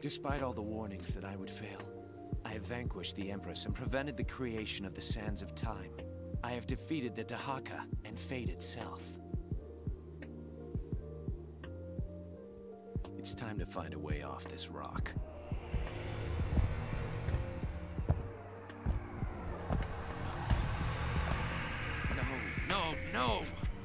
Despite all the warnings that I would fail, I have vanquished the Empress and prevented the creation of the Sands of Time. I have defeated the Dahaka and fate itself. It's time to find a way off this rock. No, no, no!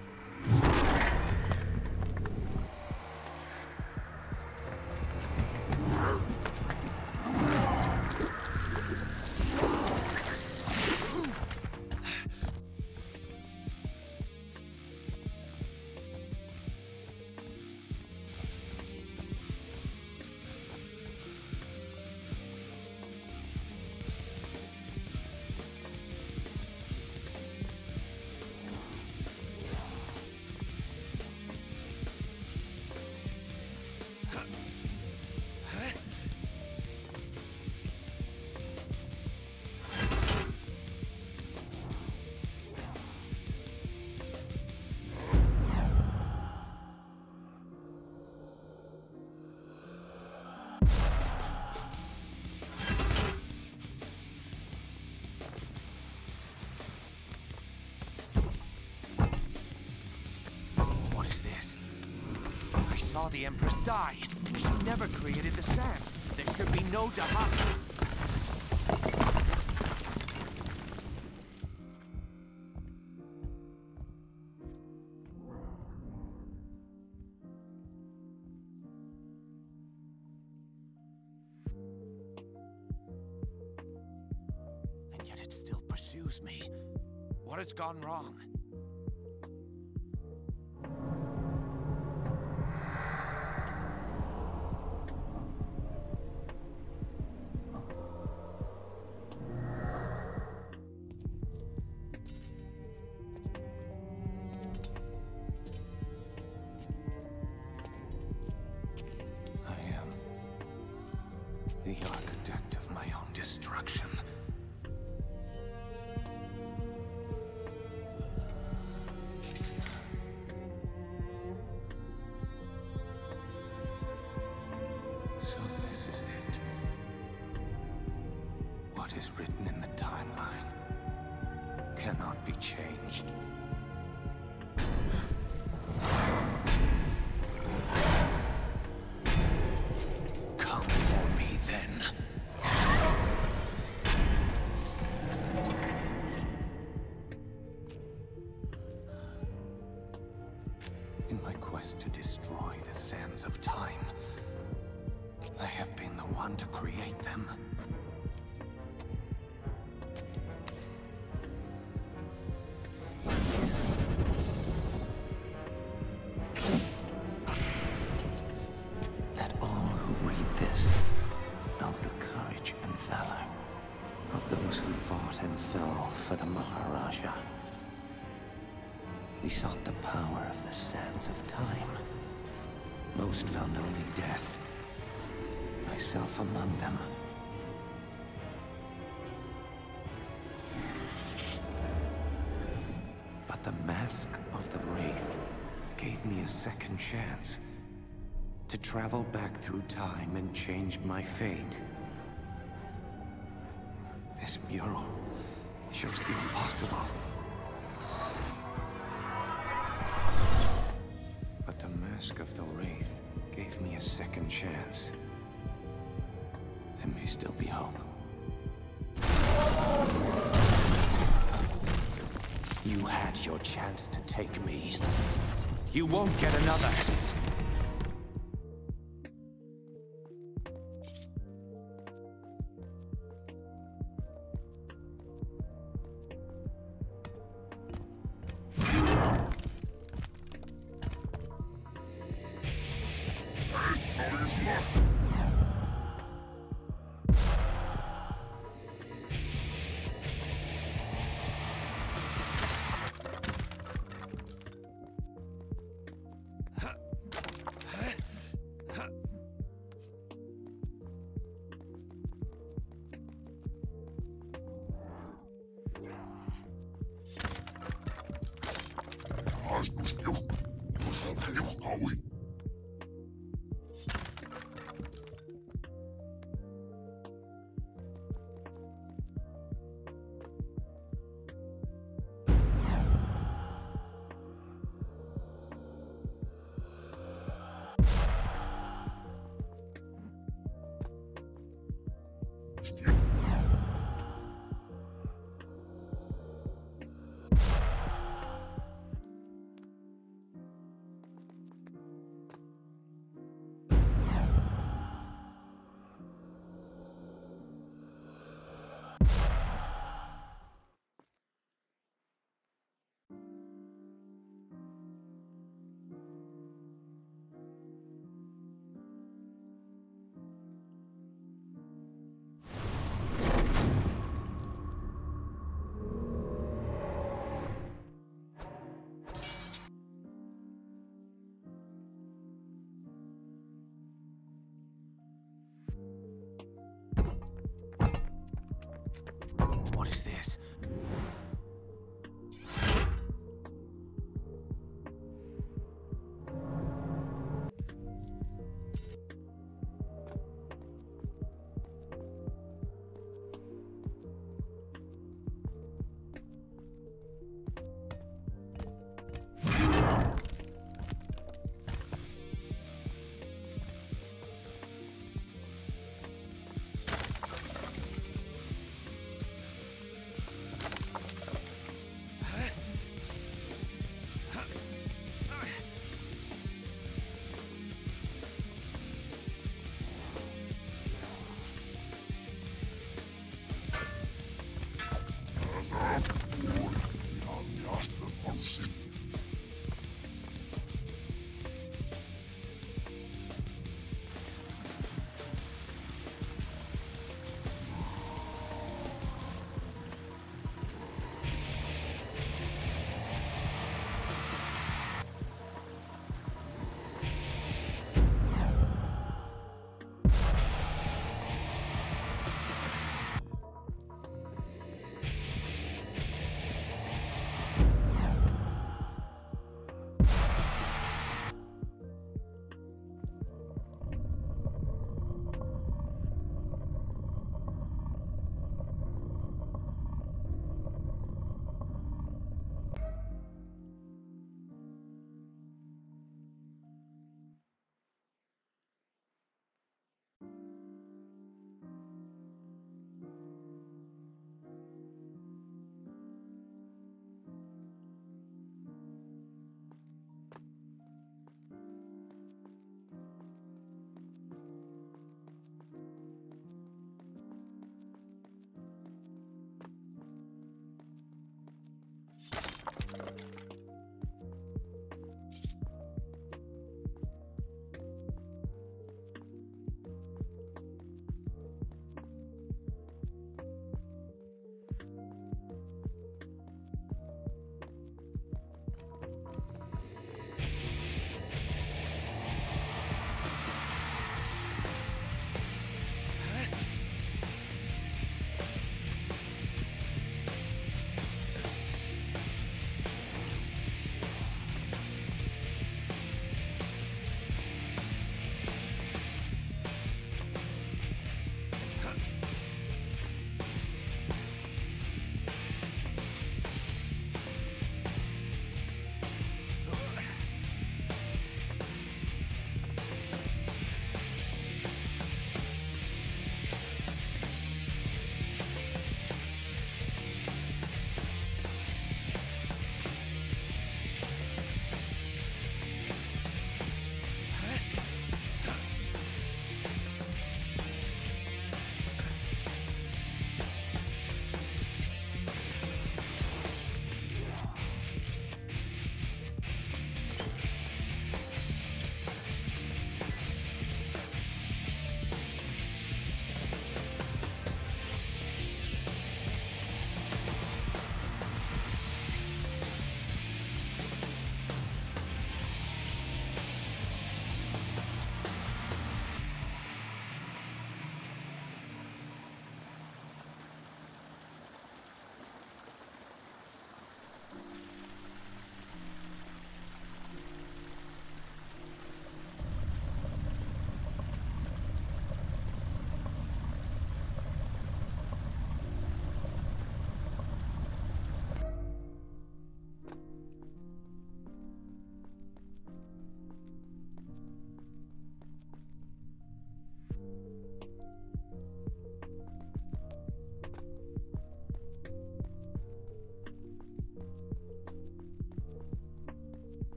I saw the Empress die. She never created the sands. There should be no Dahaka. And yet it still pursues me. What has gone wrong? The architect of my own destruction. So this is it. What is written in the timeline cannot be changed. In my quest to destroy the Sands of Time, I have been the one to create them. Let all who read this know the courage and valor of those who fought and fell for the Maharaja. We sought the power of the Sands of Time. Most found only death. Myself among them. But the Mask of the Wraith gave me a second chance to travel back through time and change my fate. This mural shows the impossible. Mask of the Wraith gave me a second chance. There may still be hope. You had your chance to take me. You won't get another.